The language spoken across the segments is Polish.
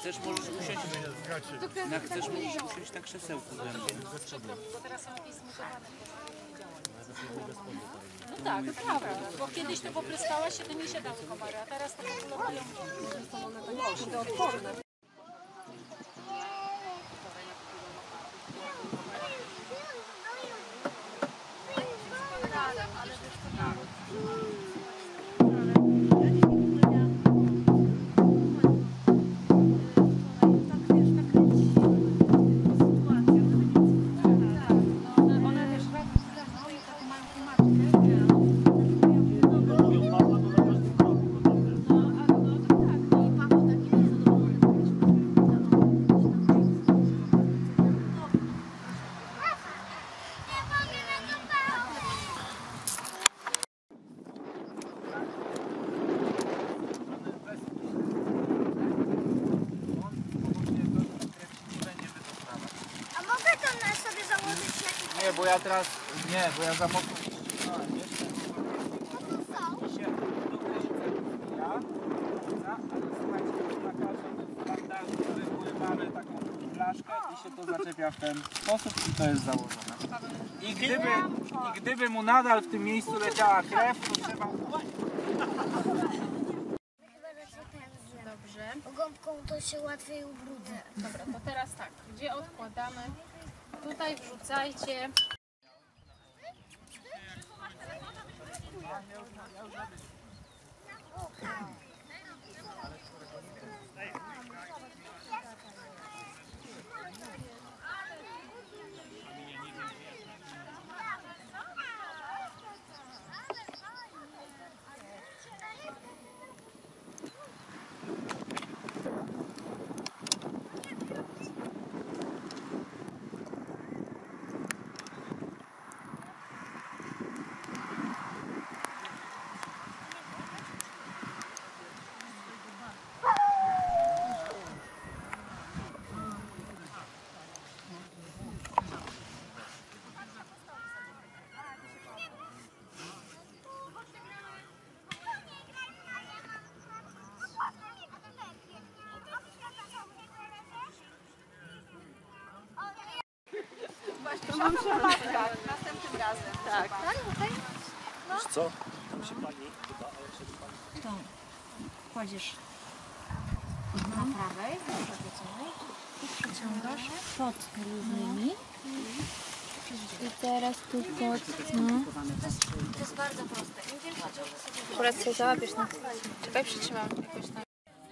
chcesz, możesz usiąść. Chcesz, możesz usiąść na krzesełku ze mną. Bo teraz są jakieś zmutowane. No tak, to prawda, bo kiedyś to popryskałaś się, to nie siadały komary, a teraz to populują. Są one takie odporne. Nie, bo ja teraz... Nie, bo ja za mocno... Mamy taką flaszkę i się to zaczepia w ten sposób i to jest założone. I gdyby mu nadal w tym miejscu leciała krew, to trzeba... Dobrze. Gąbką to się łatwiej ubrudzę. Dobra, to teraz tak, gdzie odkładamy? Tutaj wrzucajcie. To mam przepraszać następnym razem. Tak. Wiesz co? Tam się pali chyba, ale się pali. To kładziesz na prawej, i przeciągasz pod nimi. I teraz tu pod... No. To jest bardzo proste. Im więcej ciągle sobie... Akurat sobie załapiesz na... Czekaj, przytrzymam jakoś tam.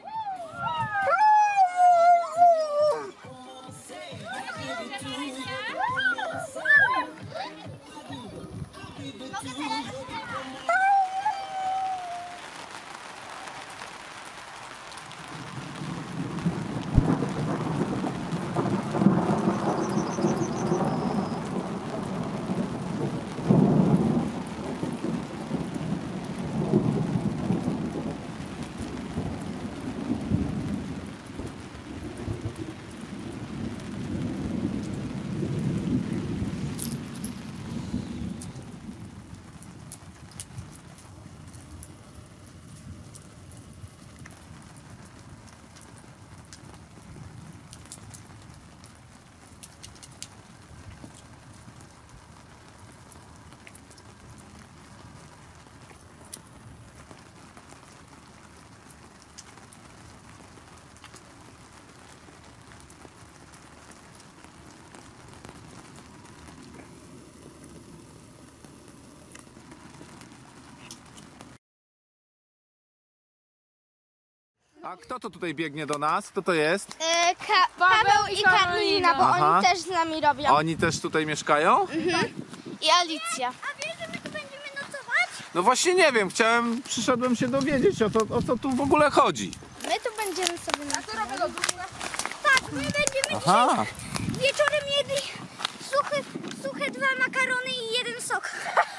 A kto to tutaj biegnie do nas? Kto to jest? Paweł i Karolina, bo Aha. oni też z nami robią. Oni też tutaj mieszkają? I Alicja. A wiesz, że my tu będziemy nocować? No właśnie nie wiem, przyszedłem się dowiedzieć o co tu w ogóle chodzi. My tu będziemy sobie nocować. Tak, my będziemy Aha. dzisiaj wieczorem jedli suche 2 makarony i 1 sok.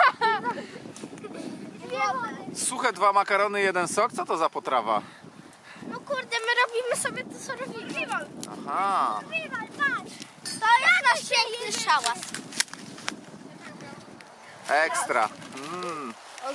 Suche 2 makarony, 1 sok? Co to za potrawa? No kurde, my robimy sobie to, co robimy. Rywal, Aha. patrz. To jest nasz piękny szałas. Ekstra.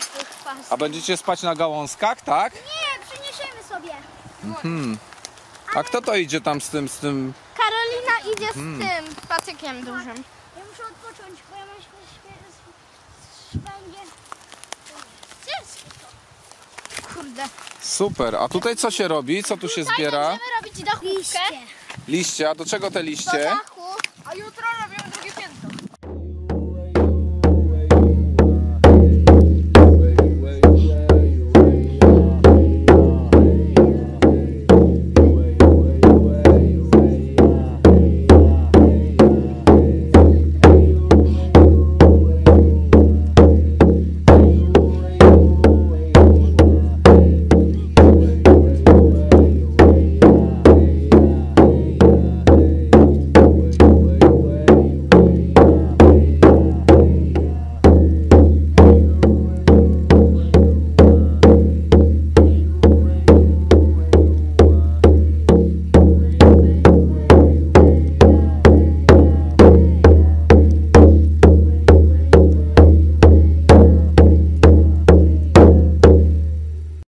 A będziecie spać na gałązkach, tak? Nie, przyniesiemy sobie. A kto to idzie tam z tym? Karolina idzie z tym patykiem dużym. Ja muszę odpocząć, bo ja mam będzie ciężkie to. Kurde. Super. A tutaj co się robi? Co tu się zbiera? Będziemy robić dachówkę. Liście. A do czego te Do liście? dachu. A jutro